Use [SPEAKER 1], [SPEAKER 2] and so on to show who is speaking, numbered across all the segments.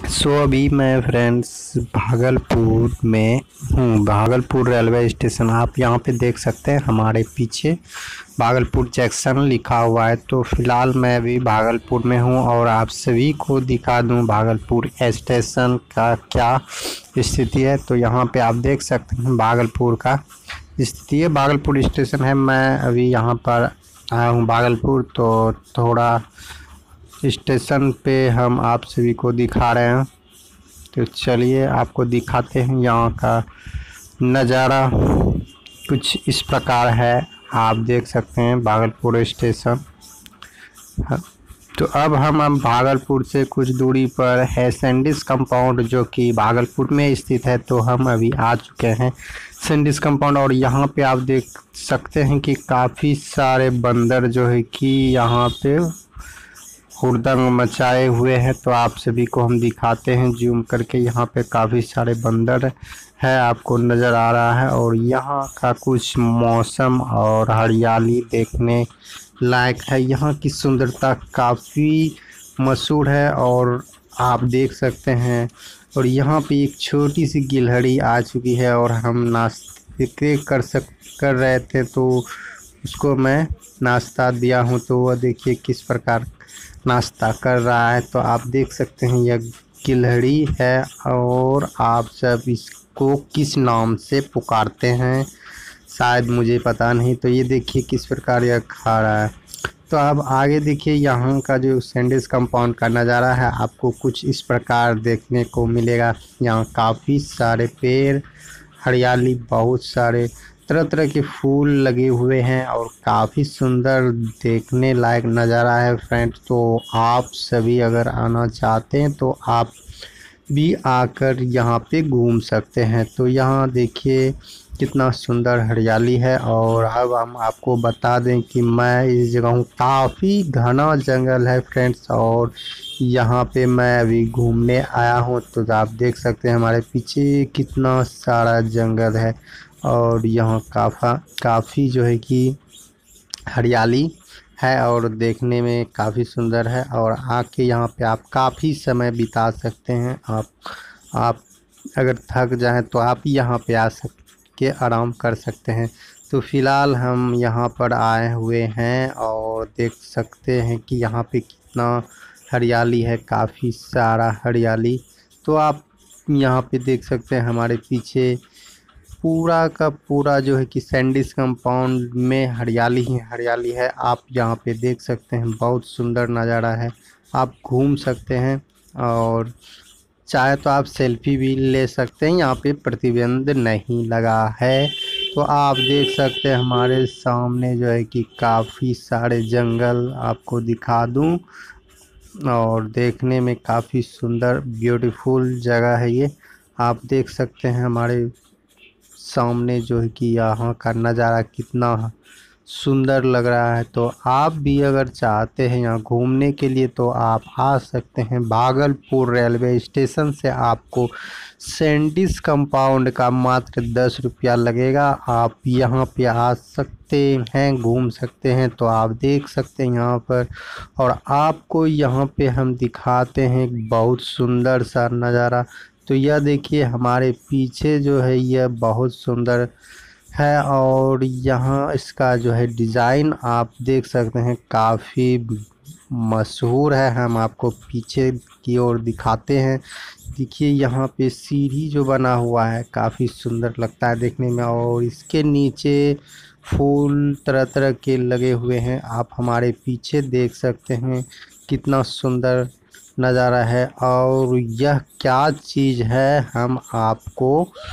[SPEAKER 1] अभी मैं फ्रेंड्स भागलपुर में हूँ। भागलपुर रेलवे स्टेशन आप यहाँ पे देख सकते हैं, हमारे पीछे भागलपुर जंक्शन लिखा हुआ है। तो फिलहाल मैं अभी भागलपुर में हूँ और आप सभी को दिखा दूँ भागलपुर स्टेशन का क्या स्थिति है। तो यहाँ पे आप देख सकते हैं भागलपुर का स्थिति है। भागलपुर स्टेशन है। मैं अभी यहाँ पर आया हूँ भागलपुर, तो थोड़ा स्टेशन पे हम आप सभी को दिखा रहे हैं। तो चलिए आपको दिखाते हैं यहाँ का नज़ारा। कुछ इस प्रकार है, आप देख सकते हैं भागलपुर स्टेशन। तो अब हम भागलपुर से कुछ दूरी पर है सैंडिस कंपाउंड, जो कि भागलपुर में स्थित है। तो हम अभी आ चुके हैं सैंडिस कंपाउंड और यहाँ पे आप देख सकते हैं कि काफ़ी सारे बंदर जो है कि यहाँ पे हुड़दंग मचाए हुए हैं। तो आप सभी को हम दिखाते हैं जूम करके। यहाँ पे काफ़ी सारे बंदर है, आपको नज़र आ रहा है। और यहाँ का कुछ मौसम और हरियाली देखने लायक है। यहाँ की सुंदरता काफ़ी मशहूर है और आप देख सकते हैं। और यहाँ पे एक छोटी सी गिलहरी आ चुकी है और हम नाश्ते कर रहे थे, तो उसको मैं नाश्ता दिया हूँ। तो वह देखिए किस प्रकार नाश्ता कर रहा है। तो आप देख सकते हैं यह गिलहरी है और आप सब इसको किस नाम से पुकारते हैं शायद मुझे पता नहीं। तो ये देखिए किस प्रकार यह खा रहा है। तो अब आगे देखिए यहाँ का जो सैंडिस कंपाउंड का नज़ारा है, आपको कुछ इस प्रकार देखने को मिलेगा। यहाँ काफ़ी सारे पेड़, हरियाली, बहुत सारे तरह तरह के फूल लगे हुए हैं और काफ़ी सुंदर देखने लायक नज़ारा है फ्रेंड्स। तो आप सभी अगर आना चाहते हैं तो आप भी आकर यहाँ पे घूम सकते हैं। तो यहाँ देखिए कितना सुंदर हरियाली है। और अब हम आपको बता दें कि मैं इस जगह हूँ, काफ़ी घना जंगल है फ्रेंड्स। और यहाँ पे मैं अभी घूमने आया हूँ। तो आप देख सकते हैं हमारे पीछे कितना सारा जंगल है और यहाँ काफ़ी जो है कि हरियाली है और देखने में काफ़ी सुंदर है। और आके यहाँ पे आप काफ़ी समय बिता सकते हैं। आप अगर थक जाएं तो आप यहाँ पे आ के आराम कर सकते हैं। तो फ़िलहाल हम यहाँ पर आए हुए हैं और देख सकते हैं कि यहाँ पे कितना हरियाली है, काफ़ी सारा हरियाली। तो आप यहाँ पे देख सकते हैं हमारे पीछे पूरा का पूरा जो है कि सैंडिस कंपाउंड में हरियाली ही हरियाली है। आप यहाँ पे देख सकते हैं, बहुत सुंदर नज़ारा है। आप घूम सकते हैं और चाहे तो आप सेल्फी भी ले सकते हैं, यहाँ पे प्रतिबंध नहीं लगा है। तो आप देख सकते हैं हमारे सामने जो है कि काफ़ी सारे जंगल आपको दिखा दूँ और देखने में काफ़ी सुंदर ब्यूटीफुल जगह है ये। आप देख सकते हैं हमारे सामने जो है कि यहाँ का नज़ारा कितना सुंदर लग रहा है। तो आप भी अगर चाहते हैं यहाँ घूमने के लिए तो आप आ सकते हैं। भागलपुर रेलवे स्टेशन से आपको सैंडिस कंपाउंड का मात्र 10 रुपया लगेगा। आप यहाँ पे आ सकते हैं, घूम सकते हैं। तो आप देख सकते हैं यहाँ पर। और आपको यहाँ पे हम दिखाते हैं एक बहुत सुंदर सा नज़ारा। तो यह देखिए हमारे पीछे जो है यह बहुत सुंदर है और यहाँ इसका जो है डिज़ाइन आप देख सकते हैं, काफ़ी मशहूर है। हम आपको पीछे की ओर दिखाते हैं। देखिए यहाँ पे सीढ़ी जो बना हुआ है काफ़ी सुंदर लगता है देखने में। और इसके नीचे फूल तरह तरह के लगे हुए हैं। आप हमारे पीछे देख सकते हैं कितना सुंदर नज़ारा है। और यह क्या चीज़ है हम आपको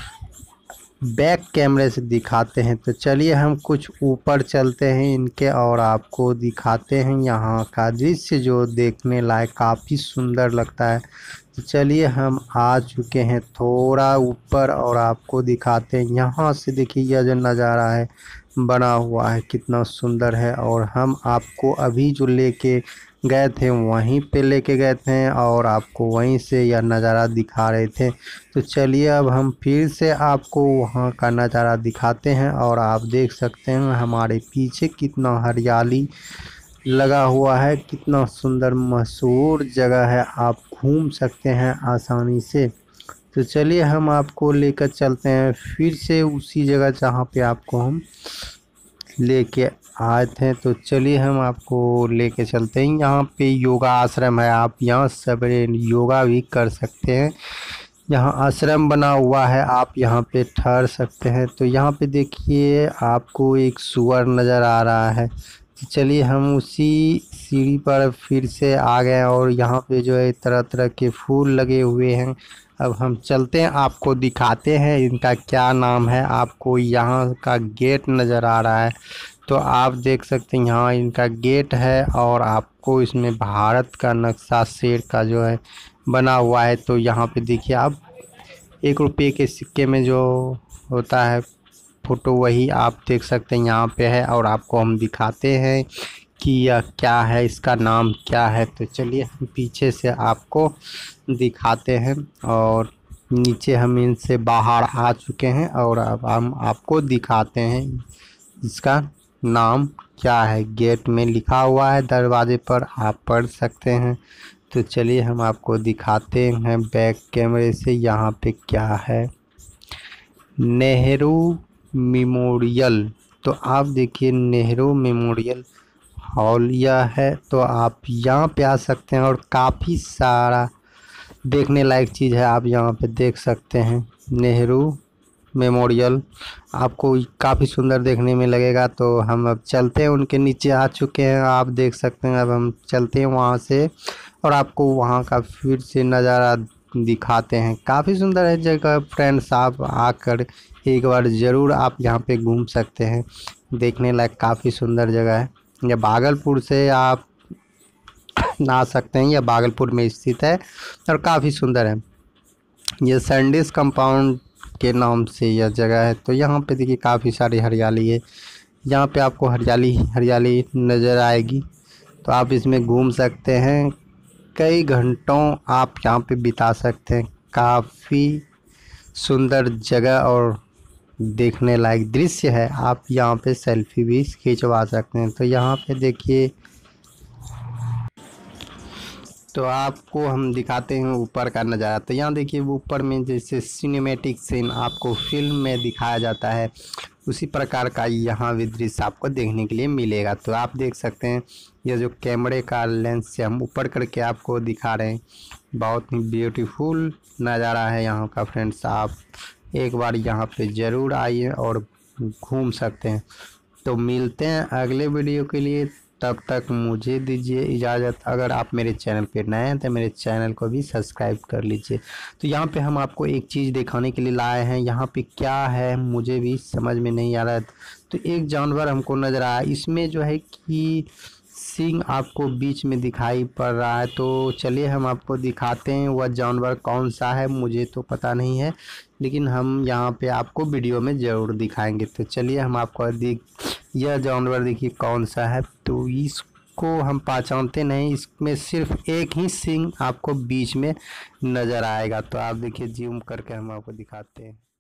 [SPEAKER 1] बैक कैमरे से दिखाते हैं। तो चलिए हम कुछ ऊपर चलते हैं इनके और आपको दिखाते हैं यहाँ का दृश्य जो देखने लायक काफ़ी सुंदर लगता है। तो चलिए हम आ चुके हैं थोड़ा ऊपर और आपको दिखाते हैं। यहाँ से देखिए यह जो नज़ारा है बना हुआ है कितना सुंदर है। और हम आपको अभी जो लेके गए थे वहीं पे लेके गए थे और आपको वहीं से यह नज़ारा दिखा रहे थे। तो चलिए अब हम फिर से आपको वहाँ का नज़ारा दिखाते हैं। और आप देख सकते हैं हमारे पीछे कितना हरियाली लगा हुआ है, कितना सुंदर मशहूर जगह है। आप घूम सकते हैं आसानी से। तो चलिए हम आपको लेकर चलते हैं फिर से उसी जगह जहाँ पे आपको हम लेके आए थे। तो चलिए हम आपको लेके चलते हैं। यहाँ पे योगा आश्रम है, आप यहाँ सवेरे योगा भी कर सकते हैं। यहाँ आश्रम बना हुआ है, आप यहाँ पे ठहर सकते हैं। तो यहाँ पे देखिए आपको एक सुअर नज़र आ रहा है। तो चलिए हम उसी सीढ़ी पर फिर से आ गए और यहाँ पे जो है तरह तरह के फूल लगे हुए हैं। अब हम चलते हैं, आपको दिखाते हैं इनका क्या नाम है। आपको यहाँ का गेट नज़र आ रहा है, तो आप देख सकते हैं यहाँ इनका गेट है और आपको इसमें भारत का नक्शा शेर का जो है बना हुआ है। तो यहाँ पे देखिए आप 1 रुपये के सिक्के में जो होता है फ़ोटो, वही आप देख सकते हैं यहाँ पे है। और आपको हम दिखाते हैं कि यह क्या है, इसका नाम क्या है। तो चलिए हम पीछे से आपको दिखाते हैं और नीचे हम इनसे बाहर आ चुके हैं और अब हम आपको दिखाते हैं इसका नाम क्या है। गेट में लिखा हुआ है दरवाजे पर, आप पढ़ सकते हैं। तो चलिए हम आपको दिखाते हैं बैक कैमरे से यहाँ पे क्या है। नेहरू मेमोरियल। तो आप देखिए नेहरू मेमोरियल हॉल यह है। तो आप यहाँ पे आ सकते हैं और काफ़ी सारा देखने लायक चीज़ है, आप यहाँ पे देख सकते हैं। नेहरू मेमोरियल आपको काफ़ी सुंदर देखने में लगेगा। तो हम अब चलते हैं, उनके नीचे आ चुके हैं, आप देख सकते हैं। अब हम चलते हैं वहाँ से और आपको वहाँ का फिर से नज़ारा दिखाते हैं। काफ़ी सुंदर है जगह फ्रेंड्स, आप आकर एक बार ज़रूर आप यहाँ पे घूम सकते हैं। देखने लायक काफ़ी सुंदर जगह है। यह भागलपुर से आप आ सकते हैं, यह भागलपुर में स्थित है और काफ़ी सुंदर है। यह सैंडिस कंपाउंड के नाम से यह जगह है। तो यहाँ पे देखिए काफ़ी सारी हरियाली है, यहाँ पे आपको हरियाली हरियाली नज़र आएगी। तो आप इसमें घूम सकते हैं, कई घंटों आप यहाँ पे बिता सकते हैं। काफ़ी सुंदर जगह और देखने लायक दृश्य है, आप यहाँ पे सेल्फी भी खिंचवा सकते हैं। तो यहाँ पे देखिए, तो आपको हम दिखाते हैं ऊपर का नज़ारा। तो यहाँ देखिए ऊपर में जैसे सिनेमैटिक सीन आपको फिल्म में दिखाया जाता है, उसी प्रकार का यहाँ भी दृश्य आपको देखने के लिए मिलेगा। तो आप देख सकते हैं यह जो कैमरे का लेंस से हम ऊपर करके आपको दिखा रहे हैं, बहुत ही ब्यूटीफुल नज़ारा है यहाँ का फ्रेंड्स। आप एक बार यहाँ पे ज़रूर आइए और घूम सकते हैं। तो मिलते हैं अगले वीडियो के लिए, तब तक मुझे दीजिए इजाज़त। अगर आप मेरे चैनल पे नए हैं तो मेरे चैनल को भी सब्सक्राइब कर लीजिए। तो यहाँ पे हम आपको एक चीज़ दिखाने के लिए लाए हैं, यहाँ पे क्या है मुझे भी समझ में नहीं आ रहा है। तो एक जानवर हमको नज़र आया, इसमें जो है कि सींग आपको बीच में दिखाई पड़ रहा है। तो चलिए हम आपको दिखाते हैं वह जानवर कौन सा है, मुझे तो पता नहीं है, लेकिन हम यहाँ पे आपको वीडियो में ज़रूर दिखाएंगे। तो चलिए हम आपको यह जानवर देखिए कौन सा है। तो इसको हम पहचानते नहीं, इसमें सिर्फ एक ही सींग आपको बीच में नज़र आएगा। तो आप देखिए जूम करके हम आपको दिखाते हैं।